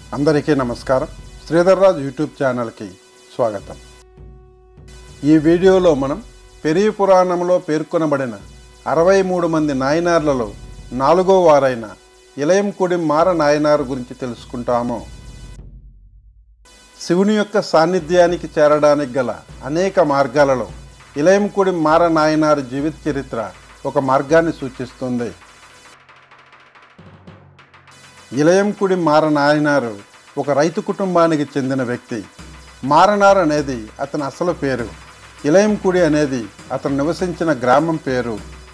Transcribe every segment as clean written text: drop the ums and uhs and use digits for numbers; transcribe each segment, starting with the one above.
అందరికీ నమస్కారం. శ్రీధర్ రాజ్ యూట్యూబ్ ఛానల్కి స్వాగతం. ఈ వీడియోలో మనం పెరియ పురాణంలో పేర్కొనబడిన 63 మంది నాయనార్లలో 4వ వారైన ఇలయంకుడి మార నాయనారు గురించి తెలుసుకుంటాము. శివుని యొక్క సాన్నిధ్యానికి చేరడానికి గల అనేక మార్గాలలో ఇలయంకుడి మార నాయనారు జీవిత చరిత్ర ఒక మార్గాన్ని సూచిస్తుంది. ఇలయంకుడి మార నాయనారు ఒక రైతు కుటుంబానికి చెందిన వ్యక్తి. మారనార్ అనేది అతని అసలు పేరు. ఇలయంకుడి అనేది అతను నివసించిన గ్రామం పేరు.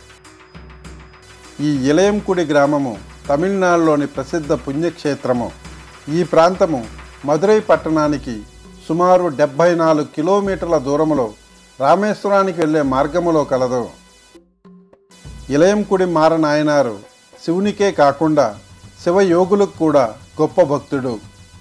ఈ ఇలయంకుడి గ్రామము తమిళనాడులోని ప్రసిద్ధ పుణ్యక్షేత్రము. ఈ ప్రాంతము మదురై పట్టణానికి సుమారు 74 కిలోమీటర్ల దూరంలో రామేశ్వరానికి వెళ్ళే మార్గములో కలదు. ఇలయంకుడి మార నాయనారు శివునికే కాకుండా శివయోగులకు కూడా గొప్ప భక్తుడు.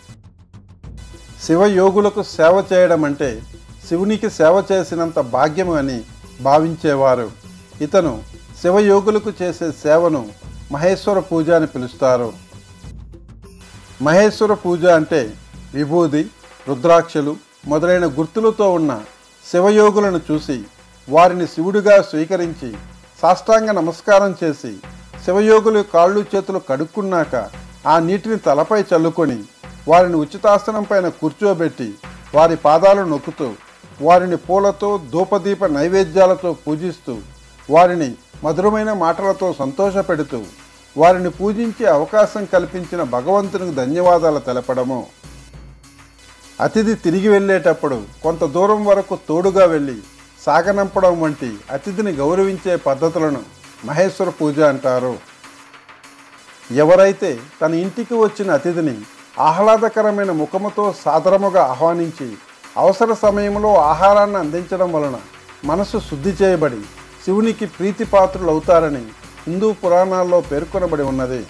శివయోగులకు సేవ చేయడం అంటే శివునికి సేవ చేసినంత భాగ్యము అని భావించేవారు. ఇతను శివయోగులకు చేసే సేవను మహేశ్వర పూజ అని పిలుస్తారు. మహేశ్వర పూజ అంటే విభూది, రుద్రాక్షలు మొదలైన గుర్తులతో ఉన్న శివయోగులను చూసి వారిని శివుడిగా స్వీకరించి సాష్టాంగ నమస్కారం చేసి శివయోగులు కాళ్ళు చేతులు కడుక్కున్నాక ఆ నీటిని తలపై చల్లుకొని వారిని ఉచితాసనం పైన కూర్చోబెట్టి వారి పాదాలు నొక్కుతూ వారిని పూలతో ధూపదీప నైవేద్యాలతో పూజిస్తూ వారిని మధురమైన మాటలతో సంతోషపెడుతూ వారిని పూజించే అవకాశం కల్పించిన భగవంతునికి ధన్యవాదాలు తెలపడము. అతిథి తిరిగి వెళ్ళేటప్పుడు కొంత దూరం వరకు తోడుగా వెళ్ళి సాగనంపడం వంటి అతిథిని గౌరవించే పద్ధతులను మహేశ్వర పూజ అంటారు. ఎవరైతే తన ఇంటికి వచ్చిన అతిథిని ఆహ్లాదకరమైన ముఖముతో సాదరముగా ఆహ్వానించి అవసర సమయంలో ఆహారాన్ని అందించడం వలన మనసు శుద్ధి చేయబడి శివునికి ప్రీతిపాత్రులు అవుతారని హిందూ పురాణాల్లో పేర్కొనబడి ఉన్నది.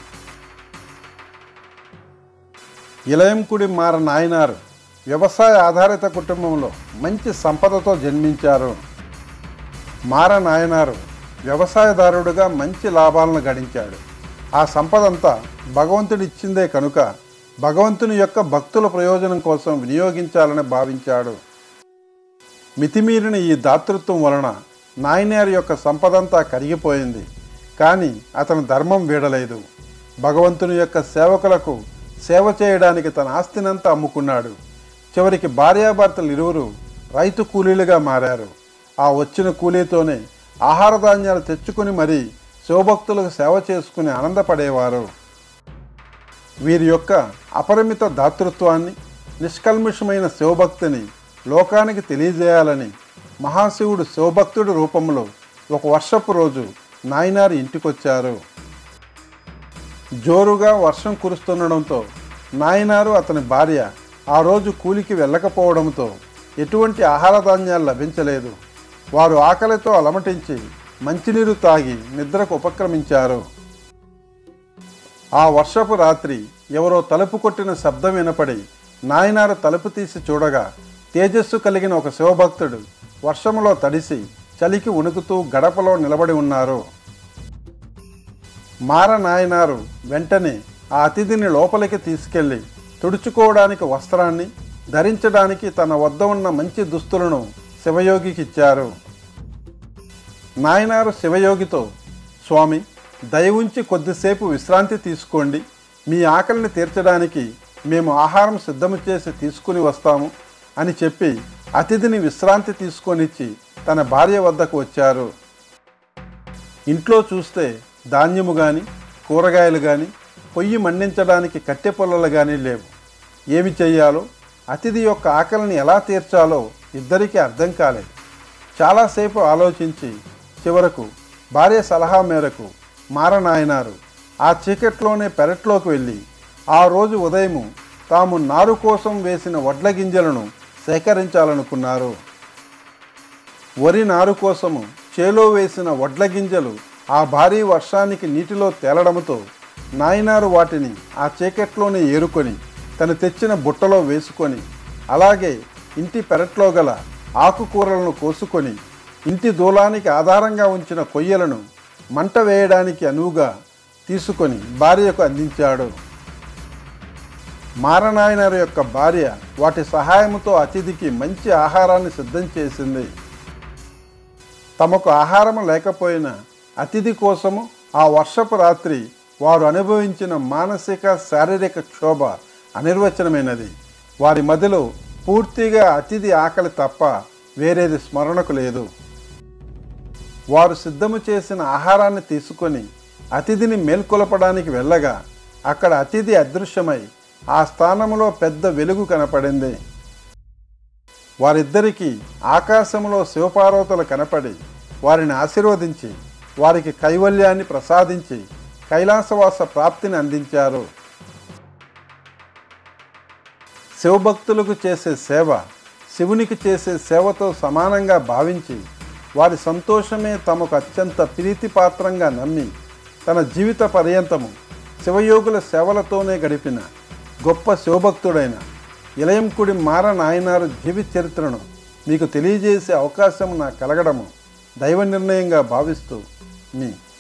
ఇలయంకుడి మార నాయనారు వ్యవసాయ ఆధారిత కుటుంబంలో మంచి సంపదతో జన్మించారు. మార నాయనారు వ్యవసాయదారుడుగా మంచి లాభాలను గడించాడు. ఆ సంపదంతా భగవంతుడిచ్చిందే కనుక భగవంతుని యొక్క భక్తుల ప్రయోజనం కోసం వినియోగించాలని భావించాడు. మితిమీరిన ఈ దాతృత్వం వలన నాయనారు యొక్క సంపదంతా కరిగిపోయింది. కానీ అతను ధర్మం వీడలేదు. భగవంతుని యొక్క సేవకులకు సేవ చేయడానికి తన ఆస్తినంతా అమ్ముకున్నాడు. చివరికి భార్యాభర్తలు ఇరువురు రైతు కూలీలుగా మారారు. ఆ వచ్చిన కూలీతోనే ఆహార ధాన్యాలు తెచ్చుకుని మరీ శివభక్తులకు సేవ చేసుకుని ఆనందపడేవారు. వీరి యొక్క అపరిమిత దాతృత్వాన్ని, నిష్కల్మిషమైన శివభక్తిని లోకానికి తెలియజేయాలని మహాశివుడు శివభక్తుడి రూపంలో ఒక వర్షపు రోజు నాయనారు ఇంటికొచ్చారు. జోరుగా వర్షం కురుస్తుండడంతో నాయనారు అతని భార్య ఆ రోజు కూలికి వెళ్ళకపోవడంతో ఎటువంటి ఆహార ధాన్యాలు లభించలేదు. వారు ఆకలితో అలమటించి మంచినీరు తాగి నిద్రకు ఉపక్రమించారు. ఆ వర్షపు రాత్రి ఎవరో తలుపు కొట్టిన శబ్దం వినపడి నాయనారు తలుపు తీసి చూడగా తేజస్సు కలిగిన ఒక శివభక్తుడు వర్షములో తడిసి చలికి ఉణుకుతూ గడపలో నిలబడి ఉన్నారు. మార నాయనారు వెంటనే ఆ అతిథిని లోపలికి తీసుకెళ్లి తుడుచుకోవడానికి వస్త్రాన్ని, ధరించడానికి తన వద్ద ఉన్న మంచి దుస్తులను శివయోగికి ఇచ్చారు. నాయనారు శివయోగితో, స్వామి, దయ ఉంచి కొద్దిసేపు విశ్రాంతి తీసుకోండి. మీ ఆకలిని తీర్చడానికి మేము ఆహారం సిద్ధము చేసి తీసుకుని వస్తాము అని చెప్పి అతిథిని విశ్రాంతి తీసుకొనిచ్చి తన భార్య వద్దకు వచ్చారు. ఇంట్లో చూస్తే ధాన్యము కానీ కూరగాయలు కానీ పొయ్యి మండించడానికి కట్టె పొల్లలు కానీ లేవు. ఏమి చెయ్యాలో, అతిథి యొక్క ఆకలిని ఎలా తీర్చాలో ఇద్దరికీ అర్థం కాలేదు. చాలాసేపు ఆలోచించి చివరకు భార్య సలహా మేరకు మార నాయనారు ఆ చీకట్లోనే పెరట్లోకి వెళ్ళి ఆ రోజు ఉదయము తాము నారు కోసం వేసిన వడ్ల గింజలను సేకరించాలనుకున్నారు. వరి నారు కోసము చేలో వేసిన వడ్ల గింజలు ఆ భారీ వర్షానికి నీటిలో తేలడంతో నాయనారు వాటిని ఆ చీకట్లోనే ఏరుకొని తను తెచ్చిన బుట్టలో వేసుకొని అలాగే ఇంటి పెరట్లో గల ఆకుకూరలను కోసుకొని ఇంటి దూలానికి ఆధారంగా ఉంచిన కొయ్యలను మంట వేయడానికి అనువుగా తీసుకొని భార్యకు అందించాడు. మారనాయనారు యొక్క భార్య వాటి సహాయంతో అతిథికి మంచి ఆహారాన్ని సిద్ధం చేసింది. తమకు ఆహారం లేకపోయినా అతిథి కోసము ఆ వర్షపు రాత్రి వారు అనుభవించిన మానసిక శారీరక క్షోభ అనిర్వచనమైనది. వారి మదిలో పూర్తిగా అతిథి ఆకలి తప్ప వేరేది స్మరణకు లేదు. వారు సిద్ధము చేసిన ఆహారాన్ని తీసుకొని అతిథిని మేల్కొలపడానికి వెళ్ళగా అక్కడ అతిథి అదృశ్యమై ఆ స్థానంలో పెద్ద వెలుగు కనపడింది. వారిద్దరికీ ఆకాశంలో శివపార్వతులు కనపడి వారిని ఆశీర్వదించి వారికి కైవల్యాన్ని ప్రసాదించి కైలాసవాస ప్రాప్తిని అందించారు. శివభక్తులకు చేసే సేవ శివునికి చేసే సేవతో సమానంగా భావించి వారి సంతోషమే తమకు అత్యంత ప్రీతిపాత్రంగా నమ్మి తన జీవిత పర్యంతము శివయోగుల సేవలతోనే గడిపిన గొప్ప శివభక్తుడైన ఇలయంకుడి మార నాయనారు జీవిత చరిత్రను మీకు తెలియజేసే అవకాశం నాకు కలగడము దైవ నిర్ణయంగా భావిస్తూ మీ